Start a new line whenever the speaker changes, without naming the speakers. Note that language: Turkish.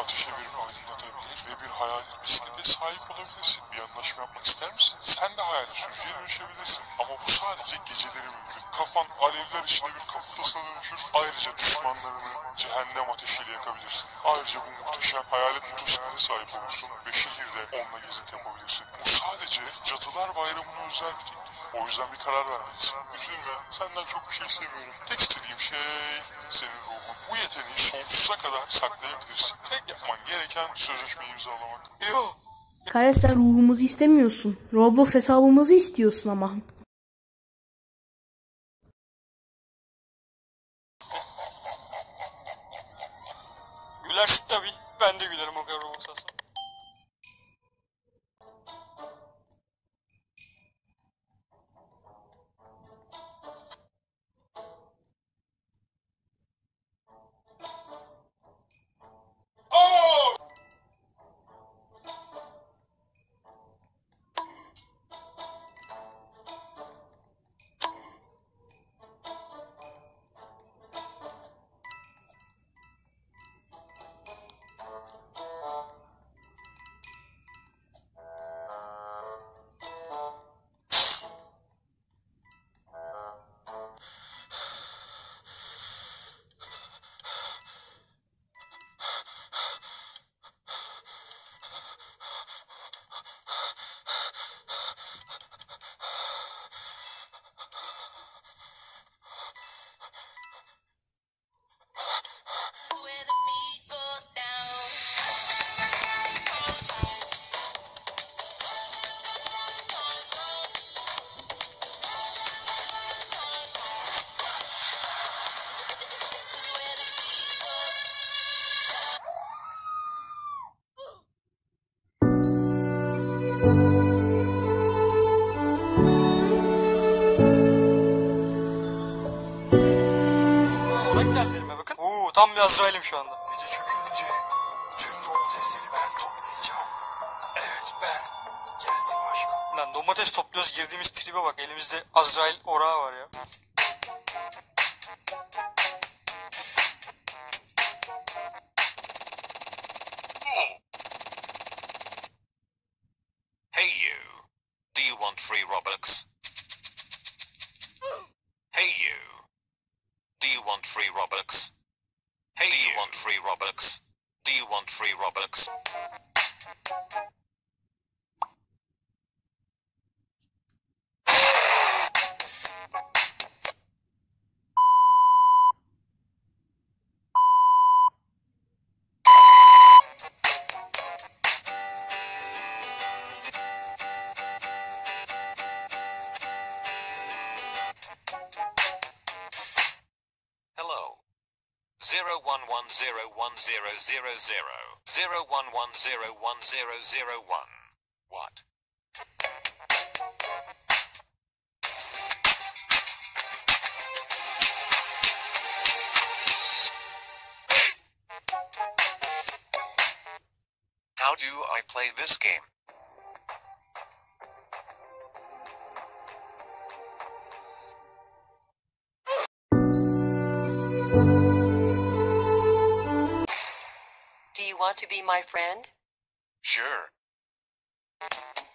ateşe verip aydınlatabilir ve bir hayalet bisiklete sahip olabilirsin. Bir anlaşma yapmak ister misin? Sen de hayalet sürücüye dönüşebilirsin. Ama bu sadece geceleri mümkün. Kafan alevler içinde bir kafatasa dönüşür. Ayrıca düşmanlarını cehennem ateşiyle yakabilirsin. Ayrıca bu muhteşem hayalet motosiklete sahip olursun ve şehirde onunla gezinti yapabilirsin. Bu sadece Cadılar Bayramı'na özel bir teklif. O yüzden bir karar vermelisin. Üzülme, senden çok bir şey istemiyorum. Tek istediğim şey senin ruhun. Bu yeteneği sonsuza kadar saklayabilirsin. Tek yapman gereken sözleşmeyi imzalamak. Yok.
Kardeş, sen ruhumuzu istemiyorsun. Roblox hesabımızı istiyorsun ama.
Gülersin tabii. Ben de gülerim o kadar Roblox alsam. Odak geldilerime bakın. Tam bir azrailim şu anda.
Gece çökünce tüm domatesleri ben toplayacağım. Evet, ben geldim aşkım.
Lan domates topluyoruz, girdiğimiz tribe bak. Elimizde azrail orağı var ya.
Hey you, do you want free Roblox? Hey you, do you want free Roblox? Hey, do you want free Roblox? Do you want free Roblox? Hello. 011010000 What? How do I play this game?
Do you want to be my friend?
Sure.